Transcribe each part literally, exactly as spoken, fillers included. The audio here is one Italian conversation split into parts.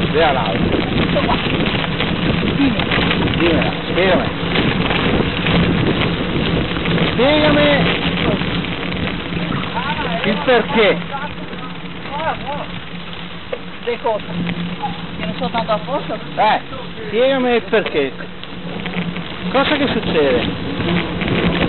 Via Laura. Tutto qua. Dimmela, spiegami. Spiegami il perché. Le cose. Che non sono tanto a posto. Eh, spiegami il perché. Cosa che succede?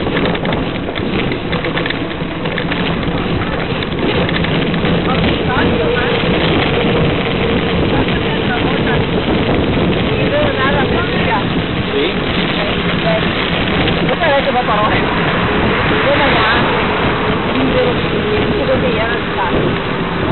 Sì? Questa è che va parole. Come va? Libero di dove era stato.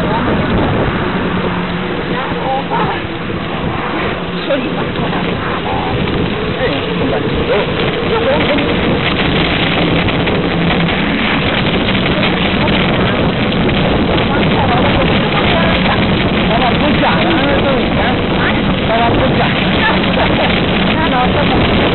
Stava appoggiata, non è dovuta, eh? Stava appoggiata. Ah no, stava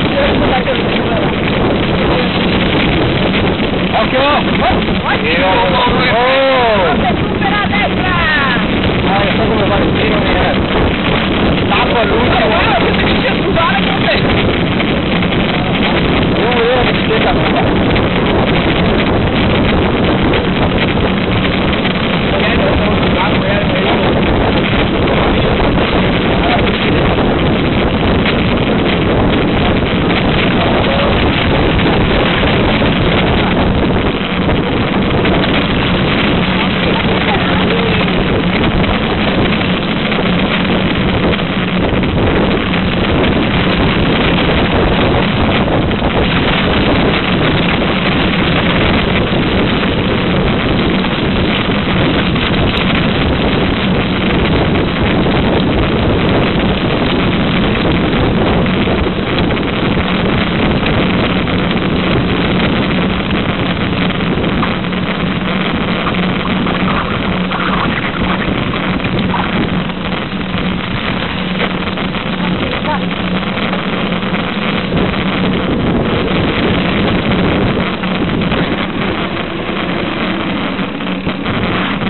Occhio! Oh! Supera a destra! Ah, io so come fare il tiro, eh. Tappo all'ultimo. Guarda, che ti dice scusare con te! Io volevo la bicicletta.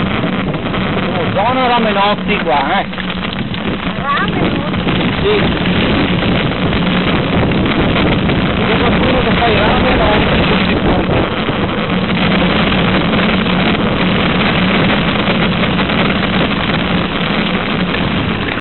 Sono ramenotti qua, eh? Ramenotti? Sì.